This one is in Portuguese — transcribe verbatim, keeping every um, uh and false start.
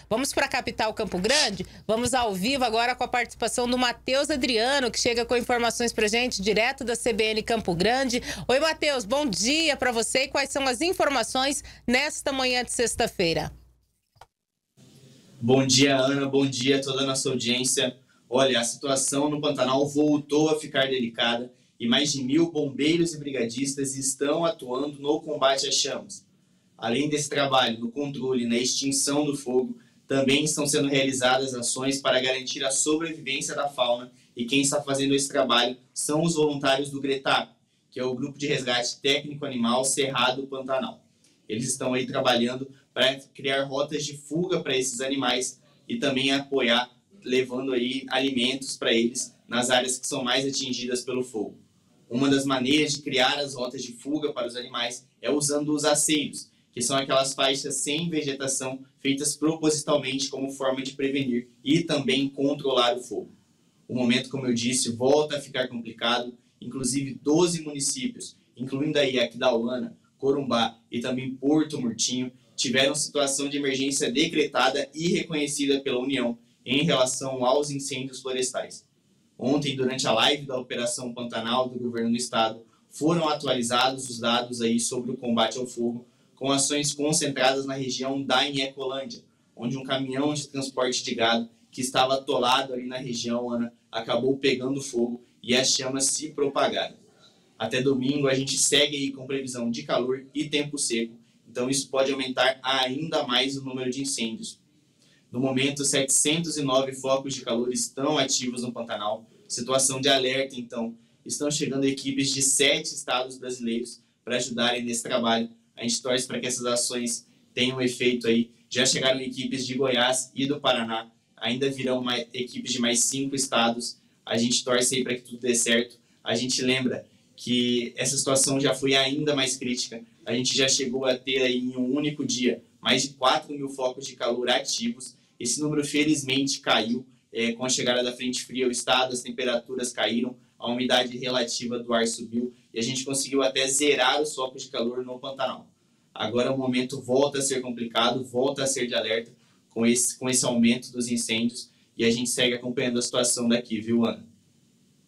Vamos para a capital Campo Grande? Vamos ao vivo agora com a participação do Matheus Adriano, que chega com informações pra gente direto da C B N Campo Grande. Oi, Matheus, bom dia para você e quais são as informações nesta manhã de sexta-feira? Bom dia, Ana, bom dia a toda a nossa audiência. Olha, a situação no Pantanal voltou a ficar delicada e mais de mil bombeiros e brigadistas estão atuando no combate às chamas. Além desse trabalho no controle e na extinção do fogo, também estão sendo realizadas ações para garantir a sobrevivência da fauna, e quem está fazendo esse trabalho são os voluntários do GRETAP, que é o Grupo de Resgate Técnico Animal Cerrado Pantanal. Eles estão aí trabalhando para criar rotas de fuga para esses animais e também apoiar, levando aí alimentos para eles nas áreas que são mais atingidas pelo fogo. Uma das maneiras de criar as rotas de fuga para os animais é usando os aceiros, que são aquelas faixas sem vegetação feitas propositalmente como forma de prevenir e também controlar o fogo. O momento, como eu disse, volta a ficar complicado, inclusive doze municípios, incluindo aí Aquidauana, Corumbá e também Porto Murtinho, tiveram situação de emergência decretada e reconhecida pela União em relação aos incêndios florestais. Ontem, durante a live da Operação Pantanal do Governo do Estado, foram atualizados os dados aí sobre o combate ao fogo, com ações concentradas na região da Inhecolândia, onde um caminhão de transporte de gado que estava atolado ali na região, Ana, acabou pegando fogo e as chamas se propagaram. Até domingo a gente segue aí com previsão de calor e tempo seco, então isso pode aumentar ainda mais o número de incêndios. No momento, setecentos e nove focos de calor estão ativos no Pantanal. Situação de alerta, então. Estão chegando equipes de sete estados brasileiros para ajudarem nesse trabalho. A gente torce para que essas ações tenham efeito aí. Já chegaram equipes de Goiás e do Paraná. Ainda virão mais, equipes de mais cinco estados. A gente torce aí para que tudo dê certo. A gente lembra que essa situação já foi ainda mais crítica. A gente já chegou a ter aí em um único dia mais de quatro mil focos de calor ativos. Esse número, felizmente, caiu é, com a chegada da frente fria ao estado, as temperaturas caíram, a umidade relativa do ar subiu e a gente conseguiu até zerar os focos de calor no Pantanal. Agora o momento volta a ser complicado, volta a ser de alerta com esse, com esse aumento dos incêndios e a gente segue acompanhando a situação daqui, viu, Ana?